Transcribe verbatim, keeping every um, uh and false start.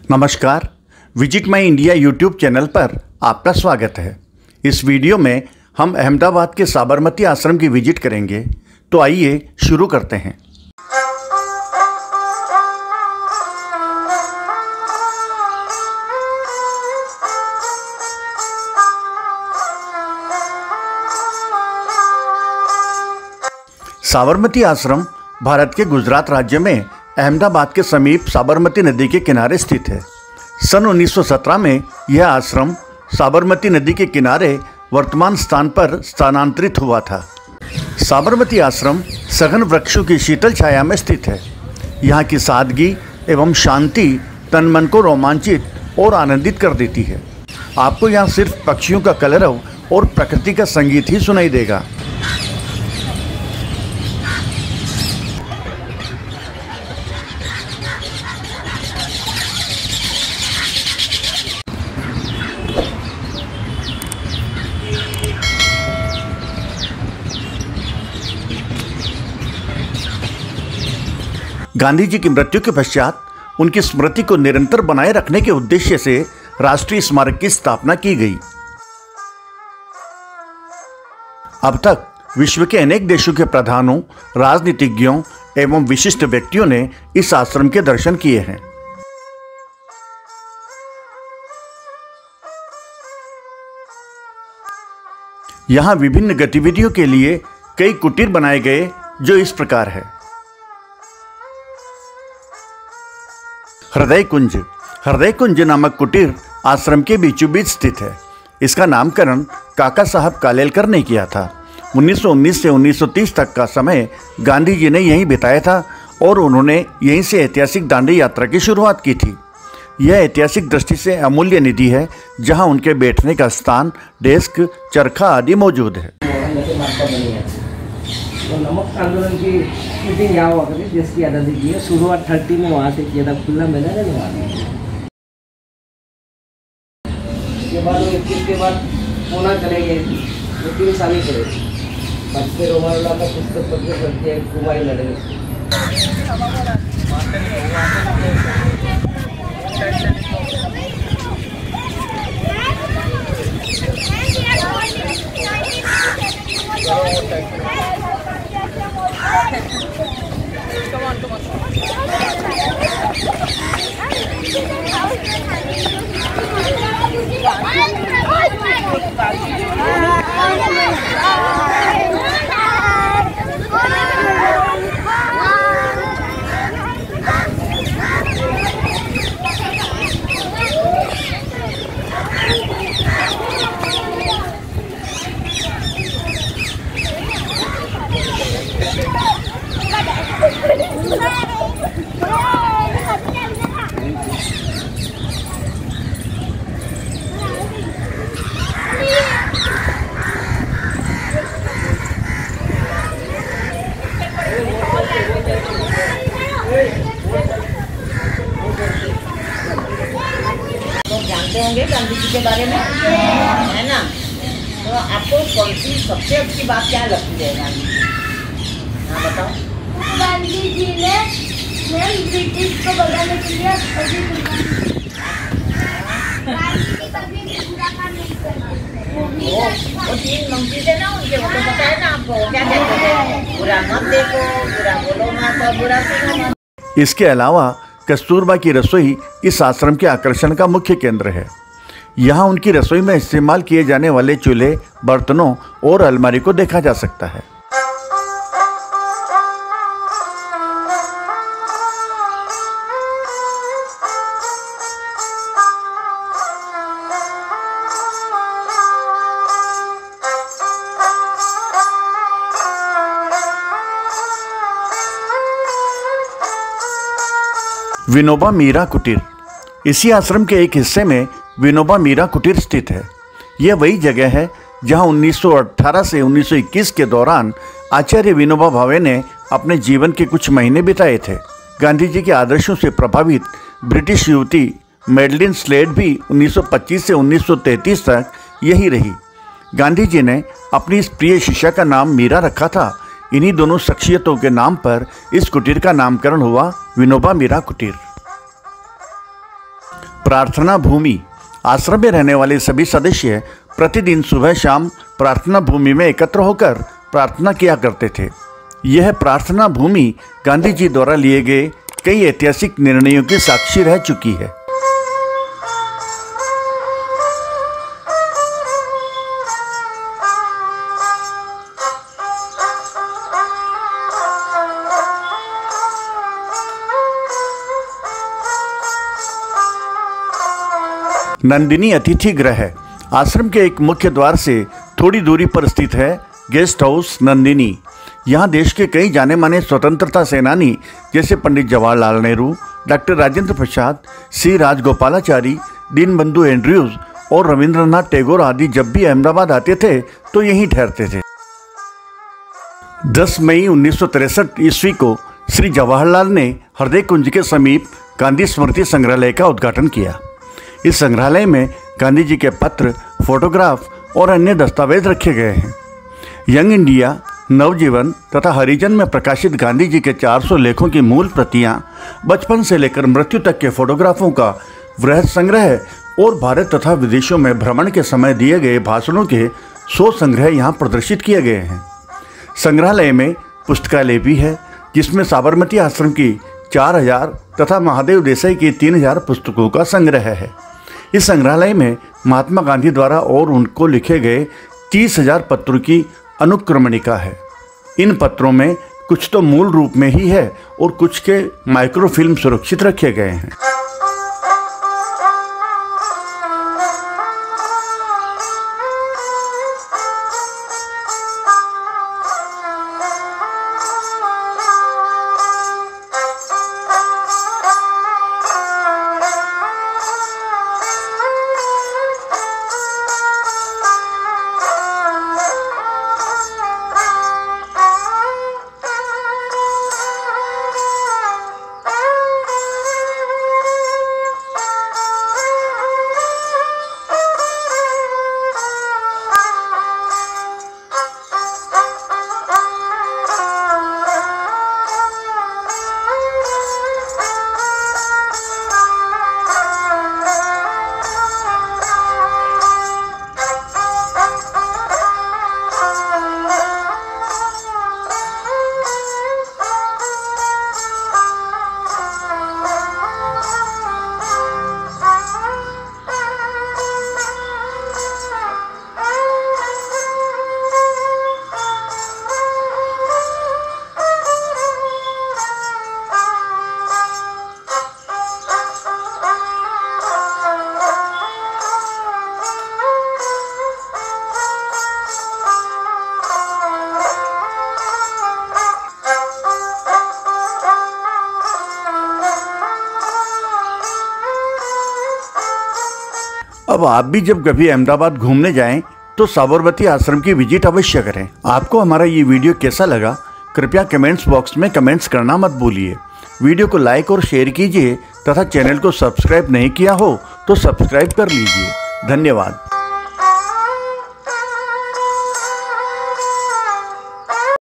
नमस्कार, visit my India YouTube channel पर आपका स्वागत है। इस वीडियो में हम अहमदाबाद के साबरमती आश्रम की विजिट करेंगे। तो आइए शुरू करते हैं। साबरमती आश्रम भारत के गुजरात राज्य में अहमदाबाद के समीप साबरमती नदी के किनारे स्थित है। सन उन्नीस सौ सत्रह में यह आश्रम साबरमती नदी के किनारे वर्तमान स्थान पर स्थानांतरित हुआ था। साबरमती आश्रम सघन वृक्षों की शीतल छाया में स्थित है। यहाँ की सादगी एवं शांति तन मन को रोमांचित और आनंदित कर देती है। आपको यहाँ सिर्फ पक्षियों का कलरव और प्रकृति का संगीत ही सुनाई देगा। गांधी जी की मृत्यु के पश्चात उनकी स्मृति को निरंतर बनाए रखने के उद्देश्य से राष्ट्रीय स्मारक की स्थापना की गई। अब तक विश्व के अनेक देशों के प्रधानों, राजनीतिज्ञों एवं विशिष्ट व्यक्तियों ने इस आश्रम के दर्शन किए हैं। यहाँ विभिन्न गतिविधियों के लिए कई कुटीर बनाए गए, जो इस प्रकार है। हृदय कुंज हृदय कुंज नामक कुटीर आश्रम के बीचों बीच स्थित है। इसका नामकरण काका साहब कालेलकर ने किया था। उन्नीस सौ उन्नीस से उन्नीस सौ तीस तक का समय गांधी जी ने यहीं बिताया था और उन्होंने यहीं से ऐतिहासिक दांडी यात्रा की शुरुआत की थी। यह ऐतिहासिक दृष्टि से अमूल्य निधि है, जहां उनके बैठने का स्थान, डेस्क, चरखा आदि मौजूद है। तो नमक आंदोलन की मीटिंग यहाँ हुआ करती, देश की आज़ादी की है। शुरुआत थर्टी में वहाँ से किया था, खुला मैदान है वहाँ। उसके बाद वो इक्कीस के बाद पूना चले गए, वो तीन साल ही चले। बच्चे रोमाला का पुस्तक पत्र पढ़ते हैं, कुमारी लड़े। Come on, come on. जानते होंगे गांधी जी के बारे में, है ना? तो आपको कौन सी सबसे अच्छी बात क्या लगती है गांधी जी? हाँ बताओ। गांधी जी ने ब्रिटिश को भगाने के लिए वो तीन मंत्री थे ना उनके, वो तो पता है ना आपको, क्या कहते थे? बुरा मत देखो, बुरा बोलो मत और बुरा सुनो मत। इसके अलावा कस्तूरबा की रसोई इस आश्रम के आकर्षण का मुख्य केंद्र है। यहाँ उनकी रसोई में इस्तेमाल किए जाने वाले चूल्हे, बर्तनों और अलमारी को देखा जा सकता है। विनोबा मीरा कुटीर इसी आश्रम के एक हिस्से में विनोबा मीरा कुटीर स्थित है। यह वही जगह है जहां उन्नीस सौ अठारह से उन्नीस सौ इक्कीस के दौरान आचार्य विनोबा भावे ने अपने जीवन के कुछ महीने बिताए थे। गांधी जी के आदर्शों से प्रभावित ब्रिटिश युवती मैडलिन स्लेड भी उन्नीस सौ पच्चीस से उन्नीस सौ तैंतीस तक यही रही। गांधी जी ने अपनी इस प्रिय शिष्या का नाम मीरा रखा था। इन्हीं दोनों शख्सियतों के नाम पर इस कुटीर का नामकरण हुआ विनोबा मीरा कुटीर। प्रार्थना भूमि। आश्रम में रहने वाले सभी सदस्य प्रतिदिन सुबह शाम प्रार्थना भूमि में एकत्र होकर प्रार्थना किया करते थे। यह प्रार्थना भूमि गांधी जी द्वारा लिए गए कई ऐतिहासिक निर्णयों की साक्षी रह चुकी है। नंदिनी अतिथि गृह है। आश्रम के एक मुख्य द्वार से थोड़ी दूरी पर स्थित है गेस्ट हाउस नंदिनी। यहाँ देश के कई जाने माने स्वतंत्रता सेनानी जैसे Pandit Jawaharlal Nehru, doctor Rajendra Prasad, C Rajagopalachari, Deenbandhu Andrews और रविंद्रनाथ टैगोर आदि जब भी अहमदाबाद आते थे तो यहीं ठहरते थे। दस मई उन्नीस सौ तिरसठ ईस्वी को श्री जवाहरलाल ने हृदय कुंज के समीप गांधी स्मृति संग्रहालय का उद्घाटन किया। इस संग्रहालय में गांधी जी के पत्र, फोटोग्राफ और अन्य दस्तावेज रखे गए हैं। यंग इंडिया, नवजीवन तथा हरिजन में प्रकाशित गांधी जी के चार सौ लेखों की मूल प्रतियां, बचपन से लेकर मृत्यु तक के फोटोग्राफों का वृहद संग्रह और भारत तथा विदेशों में भ्रमण के समय दिए गए भाषणों के सौ संग्रह यहाँ प्रदर्शित किए गए हैं। संग्रहालय में पुस्तकालय भी है जिसमें साबरमती आश्रम की चार हजार तथा महादेव देसाई की तीन हजार पुस्तकों का संग्रह है। इस संग्रहालय में महात्मा गांधी द्वारा और उनको लिखे गए तीस हजार पत्रों की अनुक्रमणिका है। इन पत्रों में कुछ तो मूल रूप में ही है और कुछ के माइक्रोफिल्म सुरक्षित रखे गए हैं। अब आप भी जब कभी अहमदाबाद घूमने जाएं तो साबरमती आश्रम की विजिट अवश्य करें। आपको हमारा ये वीडियो कैसा लगा कृपया कमेंट्स बॉक्स में कमेंट्स करना मत भूलिए। वीडियो को लाइक और शेयर कीजिए तथा चैनल को सब्सक्राइब नहीं किया हो तो सब्सक्राइब कर लीजिए। धन्यवाद।